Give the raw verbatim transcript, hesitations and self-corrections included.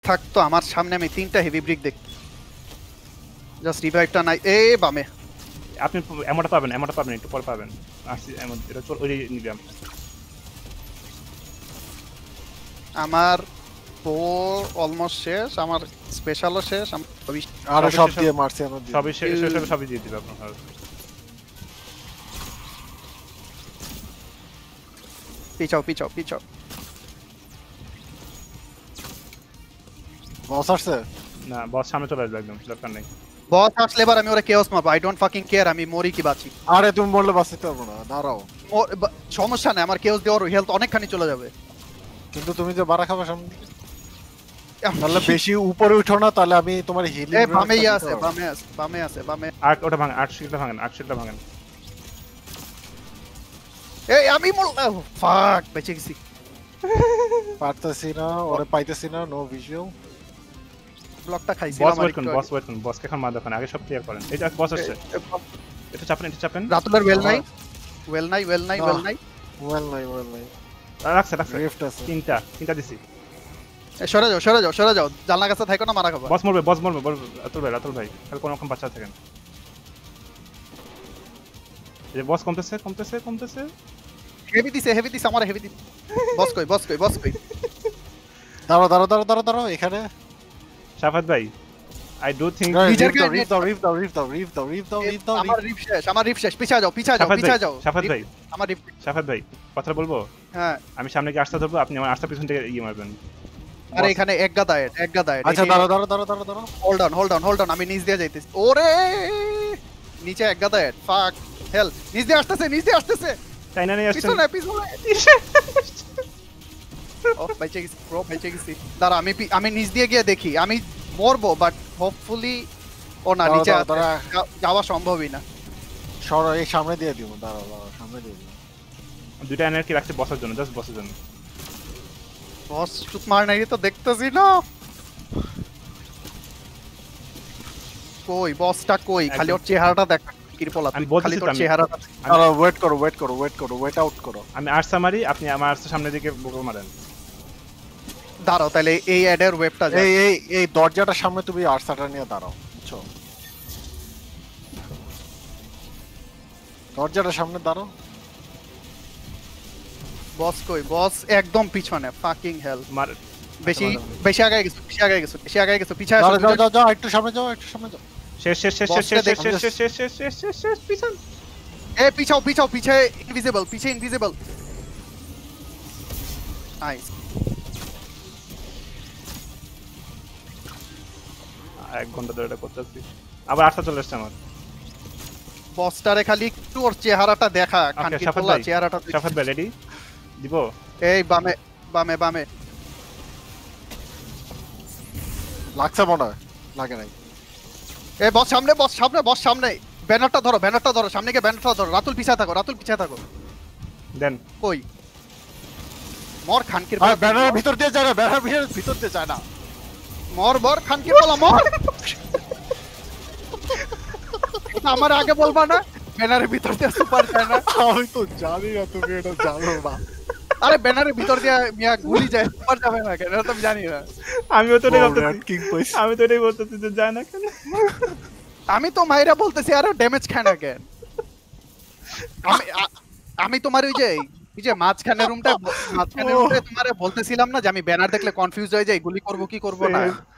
থাকতো আমার সামনে আমি তিনটা হেভি ব্রিক দেখ জাস্ট রিভাইভটা নাই এ বামে আপনি এমনটা পাবেন এমনটা পাবেন একটু পরে পাবেন আসি এমন এটা চল ওই নিলাম আমার ফোর অলমোস্ট শেষ আমার স্পেশালও শেষ আর সব দিয়ে মারছি আমরা সবই শেষ সবই সবই দিয়ে দিল আপনার পিছাও পিছাও পিছাও বস আসছে না বস সামনে চলে আসবে একদম দরকার নেই বস আসলে এবার আমি ওরা কেওস মারবো আই ডোন্ট ফাকিং কেয়ার আমি মরি কি বাঁচি আরে তুমি বললে বাঁচতে পারবো না দাঁড়াও সমস্যা নাই আমার কেওস দিয়ে ওর হেলথ অনেকখানি চলে যাবে কিন্তু তুমি যে বাড়া খাবে সামনে তাহলে বেশি উপরে উঠো না তাহলে আমি তোমার হিলিং এ বামে আছে বামে আছে বামে আছে বামে আট ওটা ভাঙেন আট শিলটা ভাঙেন আট শিলটা ভাঙেন এই আমি মর ফাক বেঁচে গেছি পারতেছি না ওরে পাইতেছি না নো ভিজুয়াল ব্লকটা খাইছিলাম বস ওয়েট করুন বস ওয়েট করুন বসকে এখন মার দেখুন আগে সব ক্লিয়ার করেন এই যে বস আসছে এটা চাপেন এটা চাপেন রাতুলের ওয়েল নাই ওয়েল নাই ওয়েল নাই ওয়েল নাই ওয়েল নাই ওয়েল নাই রাখছে রাখছে রিফট আছে তিনটা তিনটা দিছি সরে যাও সরে যাও সরে যাও জানলা কাছে থাকো না মারা খাবো বস মরবে বস মরবে রাতুল ভাই রাতুল ভাই তাহলে কোন রকম বাচ্চা থাকেন এই বস কমতেছে কমতেছে কমতেছে হেভি দিছে হেভি দিছে আমার হেভি দিছে বস কই বস কই বস কই দাঁড়াও দাঁড়াও দাঁড়াও দাঁড়াও দাঁড়াও এখানে শাফাত ভাই আই ডু থিংক রিফ দাও রিফ দাও রিফ দাও রিফ দাও রিফ দাও রিফ দাও রিফ দাও আমার রিফ শেষ আমার রিফ শেষ পিছা যাও পিছা যাও পিছা যাও শাফাত ভাই আমার রিফ শাফাত ভাই কথা বলবো হ্যাঁ আমি সামনে কি আসতে ধরবো আপনি আমার আস্তা পিছন থেকে ইয়ে মারবেন আরে এখানে এক গাদা এড এক গাদা এড আচ্ছা দাঁড়াও দাঁড়াও দাঁড়াও দাঁড়াও দাঁড়াও hold on hold on hold on আমি নিচ দিয়ে যাইতেছি ওরে নিচে এক গাদা এড ফাক হেল নিচ দিয়ে আসতেছে নিচ দিয়ে আসতেছে তাই না নিয়ে আসছেন পিছনে পিছনে ও বেঁচে গেছি ব্রো বেঁচে গেছি দাঁড়া আমি আমি নিচ দিয়ে গিয়ে দেখি আমি মরবো বাট হোপফুলি ও না নিচে যাওয়া সম্ভবই না সরো এই সামনে দিয়ে দিও দাঁড়াও দাঁড়াও সামনে দিয়ে দিও দুইটা এনার্জি রাখতে বসার জন্য জাস্ট বসার জন্য বস শুট মার নাই তো দেখতেছি না কই বসটা কই খালি ওর চেহারাটা দেখ কিরপলা খালি তোর চেহারাটা আরে ওয়েট করো ওয়েট করো ওয়েট করো ওয়েট আউট করো আমি আরসা মারি আপনি আমার আরসা সামনের দিকে বগল মারেন দাঁড়াও তাহলে এই অ্যাডের ওয়েবটা এই এই এই দরজাটার সামনে তুমি আরসাটা নিয়ে দাঁড়াও বুঝছো দরজাটার সামনে দাঁড়াও বস কই বস একদম পিছনে ফাকিং হেল মার বেশি বেশি আগে গেছো বেশি আগে গেছো বেশি আগে গেছো পিছায় যাও যাও যাও যাও একটু সামনে যাও একটু সামনে যাও শেষ শেষ শেষ শেষ শেষ শেষ শেষ শেষ শেষ শেষ শেষ শেষ পিছন এ পিছাও পিছাও পিছে ইনভিজিবল পিছে ইনভিজিবল নাইস এক ঘন্টা ধরে এটা করতেছি আবার আশা চলে আসছে আমার বসটারে খালি একটু ওর চেহারাটা দেখা খানকি তোলা চেহারাটা শাফাত ভাই রেডি দিব এই বামে বামে বামে লাগছে মনে লাগে নাই এই বস সামনে বস সামনে বস সামনে ব্যানারটা ধরো ব্যানারটা ধরো সামনে গিয়ে ব্যানারটা ধরো রাতুল পিছায় থাকো রাতুল পিছায় থাকো দেন কই মর খানকির আরে ব্যানারের ভিতর দিয়ে যায় না ব্যানারের ভিতর দিয়ে যায় না মর মর খানকির বলা মর আমার আগে বলবা না ব্যানারের ভিতর দিয়ে সুপার যায় না আমি তো জানি না তুমি এটা জানো না আরে ব্যানারের ভিতর দিয়ে মিয়া গুলি যায় সুপার যাবে না কেন এটা তো জানি না আমিও তো এটাই বলতেছি আমি তো এটাই বলতেছি যে যায় না কেন আমি তো মাইরা বলতেছি আরে ড্যামেজ খায় না কেন আমি আমি তোমার ওই যে এই যে মাঝখানের রুমটা মাঝখানের রুমটা তোমারে বলতেছিলাম না যে আমি ব্যানার দেখলে কনফিউজ হয়ে যাই গুলি করব কি করব না